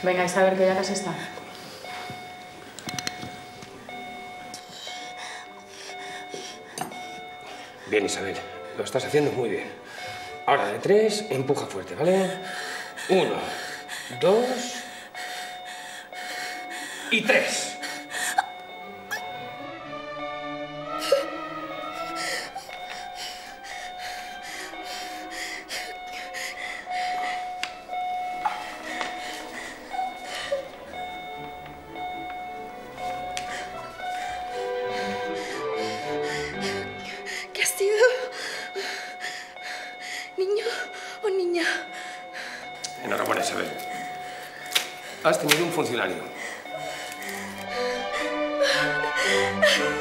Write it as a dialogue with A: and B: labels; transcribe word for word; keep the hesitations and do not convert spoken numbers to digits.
A: Venga, Isabel, que ya casi está.
B: Bien, Isabel. Lo estás haciendo muy bien. Ahora, de tres, empuja fuerte, ¿vale? Uno, dos y tres.
C: ¿Qué ha sido? ¿Niño o niña?
B: Enhorabuena, Isabel. Has tenido un funcionario.